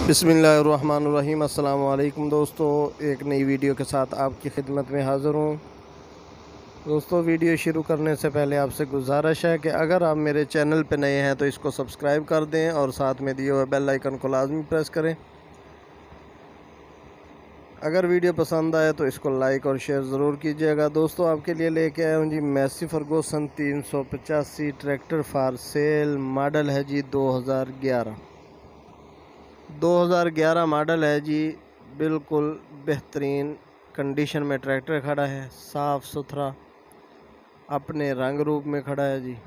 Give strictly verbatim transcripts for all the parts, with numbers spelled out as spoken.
बिस्मिल्लाहिर्रहमानिर्रहीम। अस्सलाम वालेकुम दोस्तों, एक नई वीडियो के साथ आपकी खिदमत में हाज़िर हूँ। दोस्तों, वीडियो शुरू करने से पहले आपसे गुजारिश है कि अगर आप मेरे चैनल पर नए हैं तो इसको सब्सक्राइब कर दें और साथ में दिए हुए बेल आइकन को लाजमी प्रेस करें। अगर वीडियो पसंद आए तो इसको लाइक और शेयर ज़रूर कीजिएगा। दोस्तों, आपके लिए लेके आया हूँ जी मैसी फर्गूसन तीन सौ पचासी ट्रैक्टर फॉर सेल। मॉडल है जी दो हज़ार ग्यारह दो हज़ार ग्यारह मॉडल है जी। बिल्कुल बेहतरीन कंडीशन में ट्रैक्टर खड़ा है, साफ़ सुथरा अपने रंग रूप में खड़ा है जी।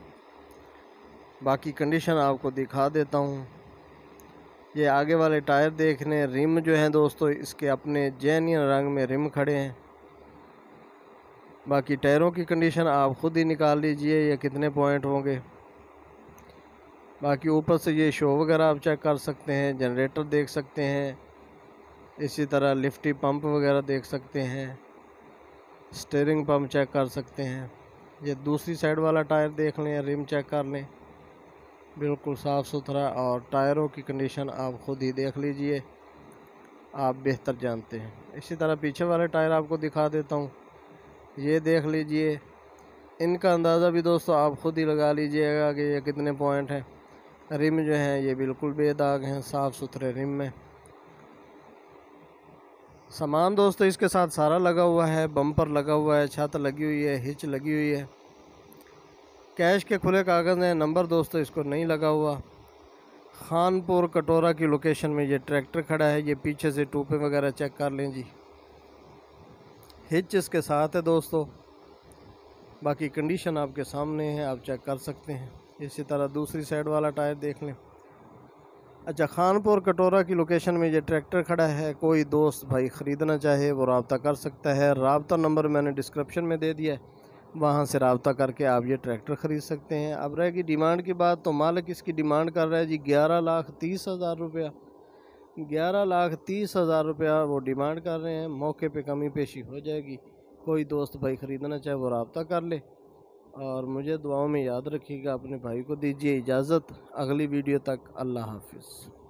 बाकी कंडीशन आपको दिखा देता हूँ। ये आगे वाले टायर देखने, रिम जो हैं दोस्तों इसके अपने जेन्युइन रंग में रिम खड़े हैं। बाकी टायरों की कंडीशन आप ख़ुद ही निकाल लीजिए ये कितने पॉइंट होंगे। बाकी ऊपर से ये शो वगैरह आप चेक कर सकते हैं, जनरेटर देख सकते हैं, इसी तरह लिफ्टी पंप वगैरह देख सकते हैं, स्टीयरिंग पंप चेक कर सकते हैं। ये दूसरी साइड वाला टायर देख लें, रिम चेक कर लें, बिल्कुल साफ़ सुथरा। और टायरों की कंडीशन आप ख़ुद ही देख लीजिए, आप बेहतर जानते हैं। इसी तरह पीछे वाले टायर आपको दिखा देता हूँ, ये देख लीजिए। इनका अंदाज़ा भी दोस्तों आप ख़ुद ही लगा लीजिएगा कि ये कितने पॉइंट हैं। रिम जो हैं ये बिल्कुल बेदाग हैं, साफ़ सुथरे रिम में। सामान दोस्तों इसके साथ सारा लगा हुआ है, बम्पर लगा हुआ है, छत लगी हुई है, हिच लगी हुई है। कैश के खुले कागज़ हैं, नंबर दोस्तों इसको नहीं लगा हुआ। खानपुर कटोरा की लोकेशन में ये ट्रैक्टर खड़ा है। ये पीछे से टूपे वगैरह चेक कर लें जी। हिच इसके साथ है दोस्तों। बाकी कंडीशन आपके सामने है, आप चेक कर सकते हैं। इसी तरह दूसरी साइड वाला टायर देख लें। अच्छा, खानपुर कटोरा की लोकेशन में ये ट्रैक्टर खड़ा है। कोई दोस्त भाई ख़रीदना चाहे वो रब्ता कर सकता है। रब्ता नंबर मैंने डिस्क्रिप्शन में दे दिया है, वहाँ से रब्ता करके आप ये ट्रैक्टर ख़रीद सकते हैं। अब रहेगी डिमांड की बात, तो मालिक इसकी डिमांड कर रहा है जी ग्यारह लाख तीस हज़ार रुपया। ग्यारह लाख तीस हज़ार रुपया वो डिमांड कर रहे हैं। मौके पे कमी पेशी हो जाएगी। कोई दोस्त भाई ख़रीदना चाहे वो रब्ता कर ले। और मुझे दुआओं में याद रखिएगा। अपने भाई को दीजिए इजाज़त। अगली वीडियो तक अल्लाह हाफिज़।